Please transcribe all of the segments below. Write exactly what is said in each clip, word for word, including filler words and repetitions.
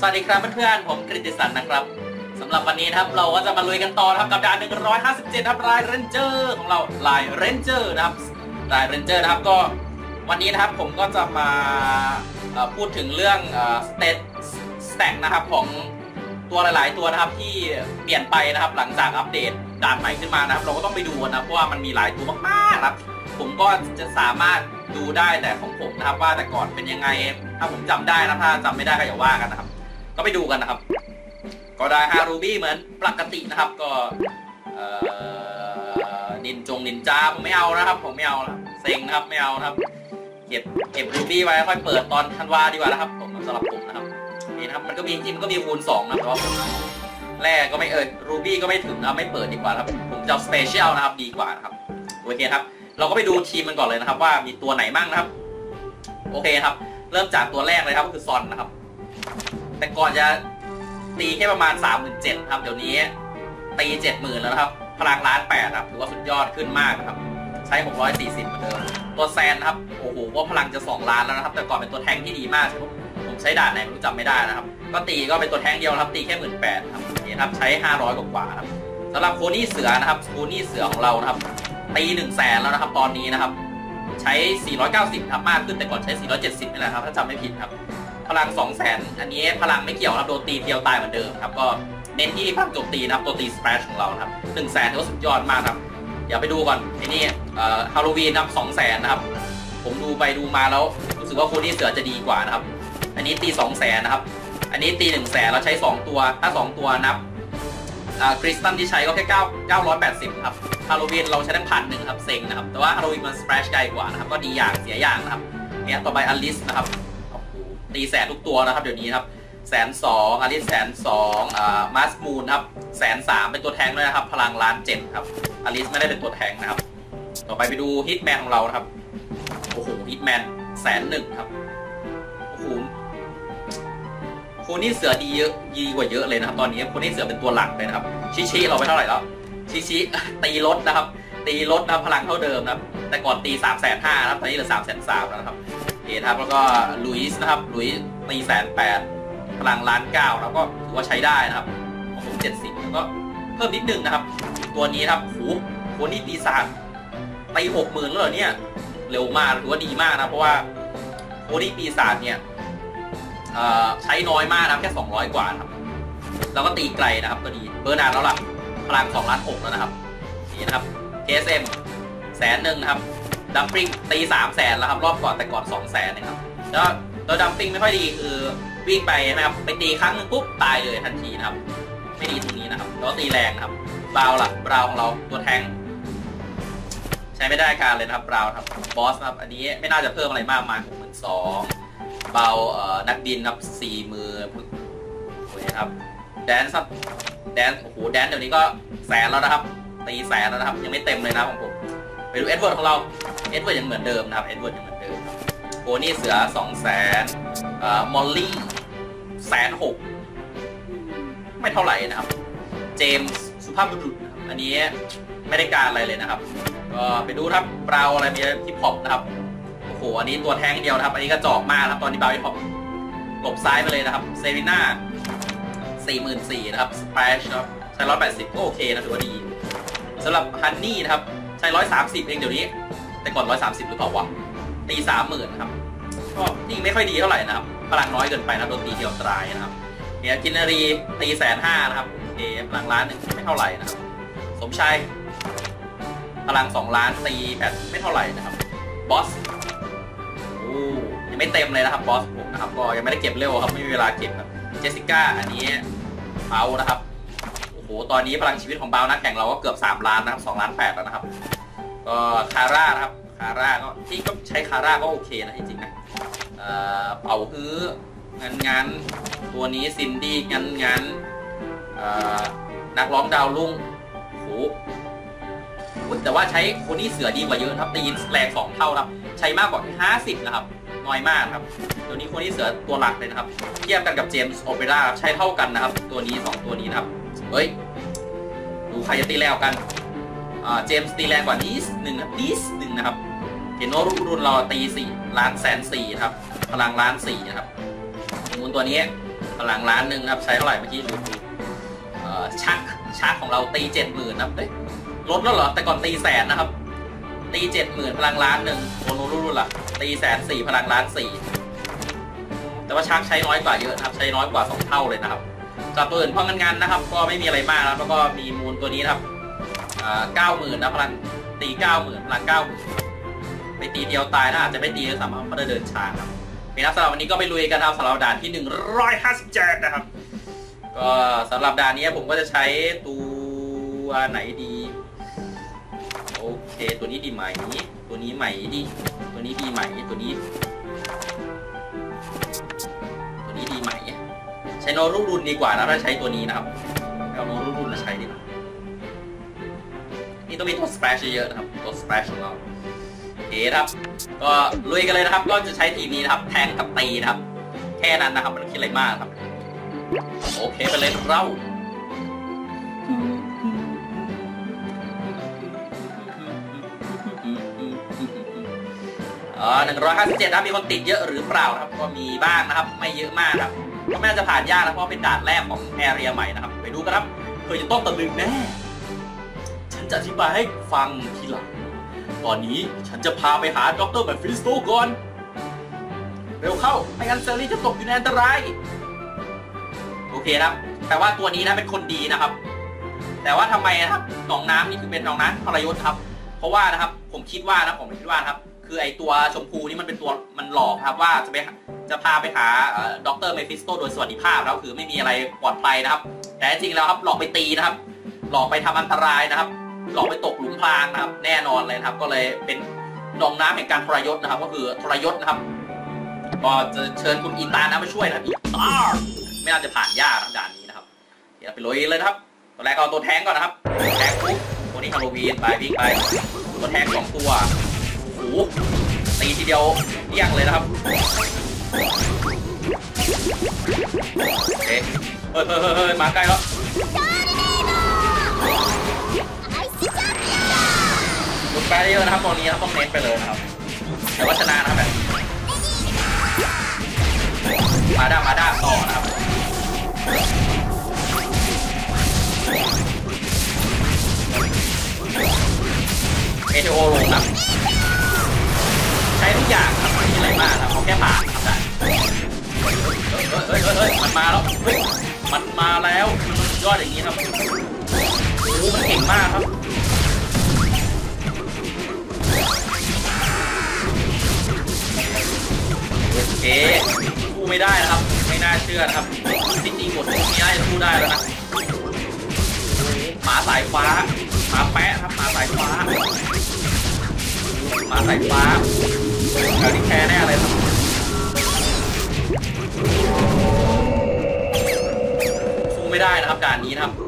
สวัสดีครับเพื่อนๆผมกฤติสันนะครับสำหรับวันนี้นะครับเราก็จะมาลุยกันต่อนะครับกับด่านหนึ่งร้อยห้าสิบเจ็ดครับลายเรนเจอร์ของเราลายเรนเจอร์นะครับลายเรนเจอร์นะครับก็วันนี้นะครับผมก็จะมาพูดถึงเรื่องสเตตสแต็กนะครับของตัวหลายๆตัวนะครับที่เปลี่ยนไปนะครับหลังจากอัปเดตด่านใหม่ขึ้นมานะครับเราก็ต้องไปดูนะเพราะว่ามันมีหลายตัวมากๆครับผมก็จะสามารถดูได้แต่ของผมนะครับว่าแต่ก่อนเป็นยังไงถ้าผมจำได้นะถ้าจำไม่ได้ก็อย่าว่ากันนะครับก็ไปดูกันนะครับก็ได้ฮารูบี้เหมือนปกตินะครับก็นินจงนินจาผมไม่เอานะครับผมไม่เอานะเซ็งนะครับไม่เอานะครับเก็บเก็บรูบี้ไว้ค่อยเปิดตอนธันวาดีกว่านะครับผมสำหรับผมนะครับนี่นะครับมันก็มีจริงมันก็มีคูณสองนะแต่ว่าแรกก็ไม่เออรูบี้ก็ไม่ถึงนะไม่เปิดดีกว่าครับผมจะเอาสเปเชียลนะครับดีกว่านะครับโอเคครับเราก็ไปดูทีมมันก่อนเลยนะครับว่ามีตัวไหนมั่งนะครับโอเคครับเริ่มจากตัวแรกเลยครับก็คือซอนนะครับแต่ก่อนจะตีแค่ประมาณ สามหมื่นเจ็ดพัน ครับเดี๋ยวนี้ตี เจ็ดหมื่น แล้วนะครับพลังล้านแปดครับถือว่าสุดยอดขึ้นมากนะครับใช้หกร้อยสี่สิบเหมือนเดิมตัวแซนนะครับโอ้โหว่าพลังจะสองล้านแล้วนะครับแต่ก่อนเป็นตัวแทงที่ดีมากผมใช้ด่านไหนไม่รู้จำไม่ได้นะครับก็ตีก็เป็นตัวแทงเดียวครับตีแค่ หนึ่งหมื่นแปดพัน ครับนี่ครับใช้ห้าร้อยกว่าๆครับสำหรับโคนี่เสือนะครับโคนี่เสือของเรานะครับตีหนึ่งแสนแล้วนะครับตอนนี้นะครับใช้สี่ร้อยเก้าสิบครับมากขึ้นแต่ก่อนใช้สี่ร้อยเจ็ดสิบนี่แหละครับถ้าจำไม่ผิดครับพลัง สองแสน อันนี้พลังไม่เกี่ยวครับโดนตีเดียวตายเหมือนเดิมครับก็เน้นที่พลังโจมตีนะครับตัวตีสเปรชของเราครับ หนึ่งแสนถือว่าสุดยอดมากครับเดี๋ยวไปดูก่อนทีนี้เอ่อฮาโลวีนครับ สองแสน นะครับผมดูไปดูมาแล้วรู้สึกว่าโคนี่เสือจะดีกว่านะครับอันนี้ตี สองแสน นะครับอันนี้ตี หนึ่งแสน แล้วใช้สองตัวถ้าสองตัวนับคริสตัลที่ใช้ก็แค่เก้า เก้าร้อยแปดสิบครับฮาโลวีนเราใช้ทั้งพันหนึ่งครับเซ็งนะครับแต่ว่าฮาโลวีนมันสเปรชไกลกว่านะครับก็ดีอย่างเสียอย่างนะครับเนี่ยต่อไปอลิสนะครับตีแสนทุกตัวนะครับเดี๋ยวนี้ครับแสนสองอลิสแสนสองอ่ามาสมูนครับแสนสามเป็นตัวแทงด้วยนะครับพลังล้านเจ็ดครับอลิสไม่ได้เป็นตัวแทงนะครับต่อไปไปดูฮิตแมนของเรานะครับโอ้โหฮิตแมนแสนหนึ่งครับโอ้โหโคนี่เสือดีเยอะดีกว่าเยอะเลยนะครับตอนนี้โคนี่เสือเป็นตัวหลักเลยนะครับชิชิเราไปเท่าไหร่แล้วชิชิตีลดนะครับตีลดนะพลังเท่าเดิมนะครับแต่ก่อนตีสามแสนห้าครับตอนนี้เหลือสามแสนสามแล้วนะครับเอครับแล้วก็ลุยส์นะครับลุยส์ตีแสนแปดพลังล้านเก้าแล้วก็ถือว่าใช้ได้นะครับของผมเจ็ดสิบแล้วก็เพิ่มนิดนึงนะครับตัวนี้ครับโหโคนี่ตีสามตีหกหมื่นแล้วเหรอเนี่ยเร็วมากถือว่าดีมากนะเพราะว่าโคนี่ปีศาจเนี่ยใช้น้อยมากนะแค่สองร้อยกว่าครับแล้วก็ตีไกลนะครับก็ดีเบอร์นานแล้วล่ะพลังสองล้านหกแล้วนะครับนี่นะครับ เค เอส เอ็ม แสนหนึ่งนะครับดัมปิ้งตีสามแสนแล้วครับรอบก่อนแต่ก่อนสองแสนนะครับแล้วแล้วดัมปิ้งไม่ค่อยดีคือวิ่งไปนะครับไปตีครั้งนึงปุ๊บตายเลยทันทีนะครับไม่ดีตรงนี้นะครับแล้วตีแรงนะครับบราวล่ะบราวของเราตัวแทงใช้ไม่ได้การเลยนะครับบราวครับบอสครับอันนี้ไม่น่าจะเพิ่มอะไรมากมายหกหมื่นสองเบาเอ่อนักบินครับสี่หมื่นโอ้ยครับแดนซ์ครับแดนโอ้โหแดนเดี๋ยวนี้ก็แสนแล้วนะครับตีแสนแล้วนะครับยังไม่เต็มเลยนะของผมไปดูเอ็ดเวิร์ดของเราเอ็ดเวิร์ดยังเหมือนเดิมนะครับเอ็ดเวิร์ดยังเหมือนเดิมโคนี่เสือสองแสนเอ่อมอลลี่แสนหกไม่เท่าไหร่นะครับเจมส์สุภาพบุรุษอันนี้ไม่ได้การอะไรเลยนะครับก็ไปดูครับเบราอะไรมีฮิปฮอปนะครับโอ้โหอันนี้ตัวแทงเดียวนะครับอันนี้ก็จอกมากครับตอนนี้เบราฮิปฮอปหลบซ้ายมาเลยนะครับเซรีน่าสี่หมื่นสี่นะครับสเปชครับใช้ร้อยแปดสิบก็โอเคนะถือว่าดีสำหรับฮันนี่นะครับใช้ร้อยสามสิบเองเดี๋ยวนี้แต่ก่อนร้อยสามสิบหรือเปล่าวะตีสามหมื่นครับก็ยิงไม่ค่อยดีเท่าไหร่นะครับพลังน้อยเกินไปนะโดนตีเดียวตายนะครับเนี่ยกินนารีตีแสนห้านะครับเอพลังล้านหนึ่งไม่เท่าไหร่นะครับสมชัยพลังสองล้านตีแบบไม่เท่าไหร่นะครับบอสโอ้ยังไม่เต็มเลยนะครับบอสผมนะครับก็ยังไม่ได้เก็บเร็วครับไม่มีเวลาเก็บครับเจสสิก้าอันนี้เบานะครับโอ้โหตอนนี้พลังชีวิตของเบานักแข่งเราก็เกือบสามล้านนะครับสองล้านแปดแล้วนะครับก็คาร่านะครับคาร่าก็ที่ก็ใช้คาร่าก็โอเคนะจริงๆนะเป่าฮื้องานงานตัวนี้ซินดี้งานงานนักร้องดาวรุ่งโอ้โหแต่ว่าใช้โคนี่เสือดีกว่าเยอะครับตีแรงสองเท่าครับใช้มากกว่าห้าสิบนะครับน้อยมากครับตัวนี้โคนี่เสือตัวหลักเลยนะครับเทียบกันกับเจมส์โอเปร่าใช้เท่ากันนะครับตัวนี้สองตัวนี้นะครับเฮ้ยดูใครจะตีแรงกันเจมส์ตีแรงกว่านิดหนึ่งนะนิดหนึ่งนะครับเห็นว่ารุ่นเราตีสี่ล้านแสนสี่ครับพลังล้านสี่นะครับมูลตัวนี้พลังล้านหนึ่งครับใช้เท่าไหร่เมื่อกี้ดูเอ่อชักชักของเราตีเจ็ดหมื่นนะเอ้ยลดแล้วเหรอแต่ก่อนตีแสนนะครับตีเจ็ดหมื่นพลังล้านหนึ่งโมโนรุ่นละตีแสนสี่พลังล้านสี่แต่ว่าชักใช้น้อยกว่าเยอะนะครับใช้น้อยกว่าสองเท่าเลยนะครับจากตัวอื่นพองันๆนะครับก็ไม่มีอะไรมากแล้วก็มีมูลตัวนี้นะครับเก้าหมื่นนะพลังตีเก้าหมื่นพลังเก้าหมื่นไปตีเดียวตายนะอาจจะไม่ตีก็สามารถเขาได้เดินช้าครับเป็นนักสำหรับวันนี้ก็ไปลุยกันครับสำหรับด่านที่หนึ่งร้อยห้าสิบเจ็ดนะครับก็สำหรับด่านนี้ผมก็จะใช้ตัวไหนดีโอเคตัวนี้ดีไหมตัวนี้ใหม่ดีตัวนี้ดีไหมตัวนี้ตัวนี้ดีไหมใช้โนรุ่รุนดีกว่านะถ้าใช้ตัวนี้นะครับเอาโนรุ่รุนมาใช้ดีกว่านี่ต้องมีตัวสเปชเยอะนะครับตัวสเปชของเราโอเคครับก็ลุยกันเลยนะครับก็จะใช้ทีมนี้นะครับแทงกับตีนะครับแค่นั้นนะครับไม่ต้องคิดอะไรมากครับโอเคไปเลยเราอ๋อหนึ่งร้อยห้าสิบเจ็ดนะมีคนติดเยอะหรือเปล่าครับก็มีบ้างนะครับไม่เยอะมากครับก็ไม่น่าจะผ่านยากนะเพราะเป็นด่านแรกของแอเรียใหม่นะครับไปดูกันครับเคยจะต้องตะลึงแน่ฉันจะอธิบายให้ฟังทีหลังตอนนี้ฉันจะพาไปหาด็อกเตอร์แบบฟิลิสโตก่อนเร็วเข้าไม่งั้นเซอร์รี่จะตกอยู่ในอันตรายโอเคครับแต่ว่าตัวนี้นะเป็นคนดีนะครับแต่ว่าทำไมนะครับหนองน้ำนี่คือเป็นหนองน้ำทรยศครับเพราะว่านะครับผมคิดว่านะผมคิดว่าครับคือไอตัวชมพูนี่มันเป็นตัวมันหลอกครับว่าจะไปจะพาไปหาด็อกเตอร์เมฟิสโตโดยสวัสดิภาพแล้วคือไม่มีอะไรปลอดภัยนะครับแต่จริงแล้วครับหลอกไปตีนะครับหลอกไปทำอันตรายนะครับหลอกไปตกหลุมพรางนะครับแน่นอนเลยนะครับก็เลยเป็นหนองน้ำแห่งการทรยศนะครับก็คือทรยศนะครับก็จะเชิญคุณอีตานะมาช่วยนะครับอีตาไม่น่าจะผ่านยากด่านนี้นะครับเดี๋ยวไปลุยเลยนะครับตัวแรกเอาตัวแทงก่อนนะครับแทงปุ๊บตัวนี้ฮาโลวีนไปวิ่งไปตัวแทงสองตัวโอ้โหตีทีเดียวเลี่ยงเลยนะครับโอเคเฮ้ยเฮ้ยเฮ้ยมาใกล้แล้วลุกไปเยอะนะครับตอนนี้ต้องเน้นไปเลยนะครับแต่ว่าชนะนะครับแบบมาด้ามาด้าต่อนะครับเอทีโอลงครับใช้ทุกอย่างครับไม่มีอะไรมากครับเขาแค่ผ่านครับแต่เฮ้ยเฮ้ยเฮ้ยมันมาแล้วเฮ้ยมันมาแล้วมันยอดอย่างนี้ครับโอ้มันเก่งมากครับโอเคสู้ไม่ได้นะครับไม่น่าเชื่อนะครับจริงๆหมดทุกนี้ได้สู้ได้แล้วนะหมาสายฟ้าหมาแปะครับหมาสายฟ้าหมาสายฟ้าแถวนี้แค่แน่เลยครับสู้ไม่ได้นะครับด่านนี้นะครับ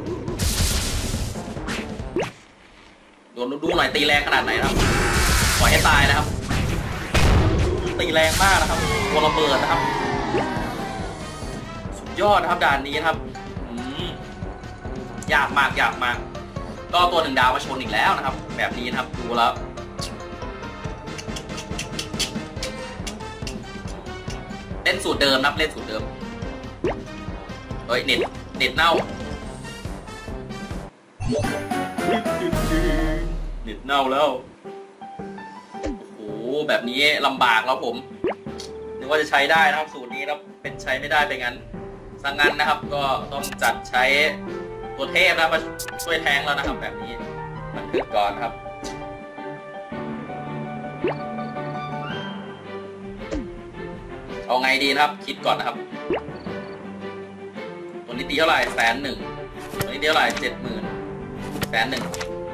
โดนดูหน่อยตีแรงขนาดไหนครับปล่อยให้ตายนะครับตีแรงมากนะครับตัวระเบิดนะครับสุดยอดนะครับด่านนี้นะครับยากมากยากมากก็ตัวหนึ่งดาวมาชนอีกแล้วนะครับแบบนี้นะครับดูแล้วเล่นสูตรเดิมนะครับเล่นสูตรเดิมเฮ้ยเน็ตเน็ตเน่าเน็ตเน่าแล้วโอ้โหแบบนี้ลำบากแล้วผมนึกว่าจะใช้ได้นะครับสูตรนี้แล้วเป็นใช้ไม่ได้ไปงั้นสังงั้นนะครับก็ต้องจัดใช้ตัวเทพนะมาช่วยแทงแล้วนะครับแบบนี้มันคึกก่อนครับเอาไงดีนะครับคิดก่อนนะครับตัวนี้ตีเท่าไหร่แสนหนึ่งตัวนี้ตีเท่าไหร่เจ็ดหมื่นแสนหนึ่ง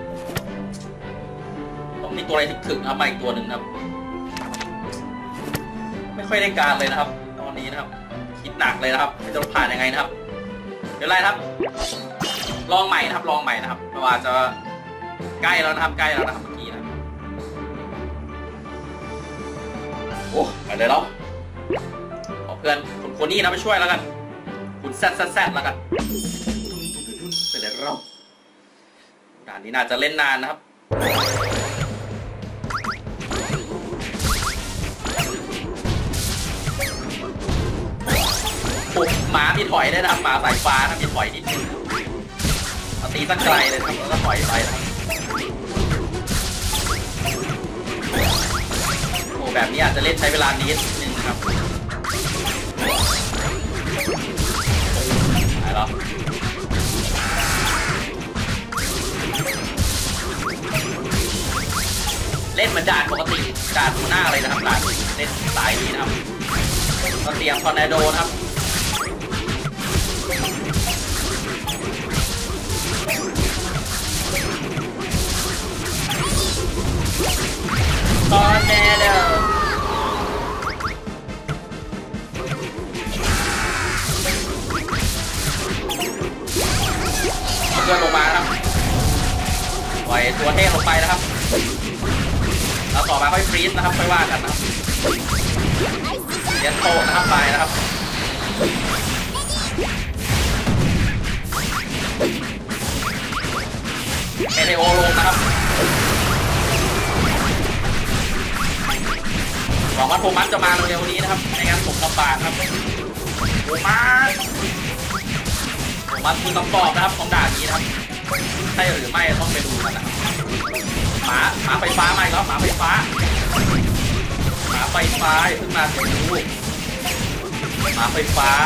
ต้องมีตัวอะไรถึกๆนะครับมาอีกตัวหนึ่งครับไม่ค่อยได้การเลยนะครับตอนนี้นะครับคิดหนักเลยนะครับจะผ่านยังไงนะครับเดี๋ยวไรครับลองใหม่นะครับลองใหม่นะครับเพราะว่าจะใกล้แล้วนะครับใกล้แล้วนะครับเมื่อกี้นะโอ้ไปเลยแล้วขอเพื่อนคุณคนนี้นะไปช่วยแล้วกันคุณแซดแซดแซดแล้วกันไปเลยเราด่านนี้น่าจะเล่นนานนะครับโอ้หมามีถอยได้นะครับหมาสายฟ้านะมีถอยนิดนึงตีสักไกลเลยครับแล้วก็ถอยไปนะครับโอ้แบบนี้อาจจะเล่นใช้เวลานิดนึงนะครับไปแล้วเล่นเหมือนด่านปกติด่านหน้าเลยนะครับด่านเล่นสายนี้นะครับก็เตรียมทอร์นาโดนะครับตอนแน่เด้อเพื่อนลงมาครับปล่อยตัวเทพลงไปนะครับแล้วต่อมาค่อยฟรีซนะครับค่อยว่ากันนะครับเดี๋ยวโตนะครับไปนะครับเอเทโอลงนะครับหวังว่าโทมัสจะมาเร็วๆนี้นะครับในงานผมลำบากครับโทมัสโทมัสคือคำตอบนะครับของด่านนี้นะครับใช่หรือไม่ต้องไปดูกันนะหมาหมาไฟฟ้ามาอีกแล้วหมาไฟฟ้าหมาไฟฟ้าขึ้นมาเสียงลูกหมาไฟฟ้า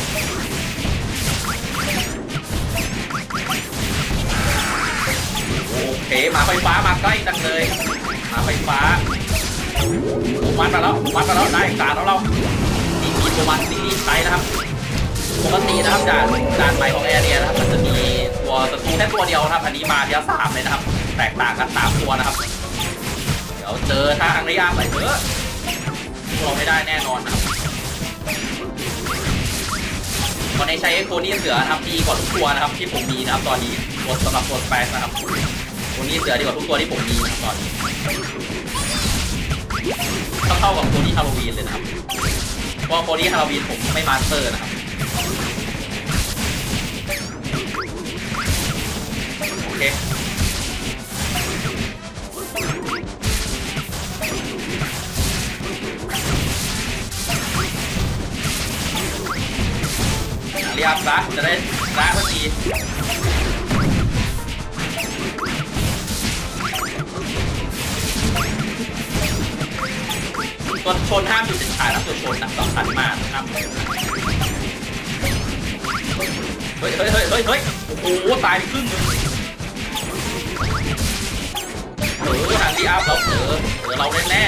โอเคหมาไฟฟ้ามาใกล้จังเลยหมาไฟฟ้ามัดมาแล้วมัดมาแล้วได้การแล้วเราอีกกี่ตัวมันนี่ใช้นะครับปกตินะครับด่านด่านใหม่ของแอร์เรียนะครับมันจะมีตัวศัตรูแค่ตัวเดียวนะครับอันนี้มาเดียวสามเลยนะครับแตกต่างกันสามตัวนะครับเดี๋ยวเจอทางระยะไปเถอะเราไม่ได้แน่นอนนะครับตอนนี้ใช้โคนี่เสือนะครับดีกว่าทุกตัวนะครับที่ผมมีนะครับตอนนี้กดสำหรับตัวแปลกนะครับโคนี่เสือดีกว่าทุกตัวที่ผมมีตอนนี้ต้องเข้ากับโคนี่ฮาโลวีนเลยนะครับเพราะโคนี่ฮาโลวีนผมไม่มาสเตอร์นะครับโอเคเรียบซะจะได้ร้าสักทีตัวชนห้ามจุดเด่นขาดนะตัวชนนะสำคัญมากนะครับเฮ้ยเฮ้ยเฮ้ยเฮ้ยเฮ้ยโอ้โหตายไปครึ่งนึงเออฮันดี้อัพเราเออเออเราแน่แน่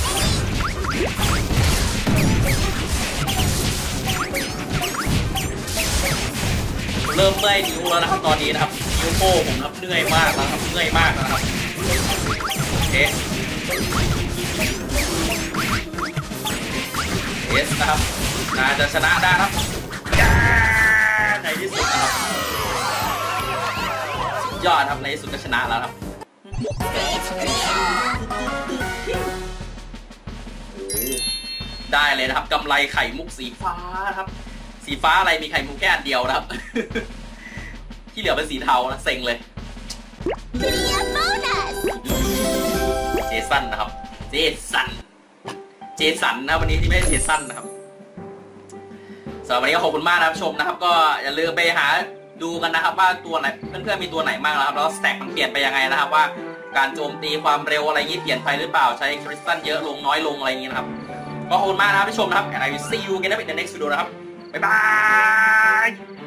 เริ่มเมื่อยนิ้วแล้วนะครับตอนนี้นะครับนิ้วโป้ผมครับเหนื่อยมากแล้วครับเหนื่อยมากนะครับโอเคเอสนะครับน่าจะชนะได้ครับในที่สุดนะครับยอดครับในที่สุดก็ชนะแล้วครับได้เลยนะครับกำไรไข่มุกสีฟ้าครับสีฟ้าอะไรมีไข่มุกแค่อันเดียวนะครับที่เหลือเป็นสีเทานะเซ็งเลยเจสันนะครับเจสันเจสันนะวันนี้ที่ไม่ใช่เจสันนะครับสำหรับวันนี้ก็ขอบคุณมากนะครับชมนะครับก็อย่าลืมไปหาดูกันนะครับว่าตัวไหนเพื่อนๆมีตัวไหนบ้างนะครับแล้วสแต็กมันเปลี่ยนไปยังไงนะครับว่าการโจมตีความเร็วอะไรนี้เปลี่ยนไปหรือเปล่าใช้คริสตัลเยอะลงน้อยลงอะไรอย่างนี้นะครับก็ขอบคุณมากนะครับที่ชมนะครับ and I will see you again in the next video นะครับบ๊ายบาย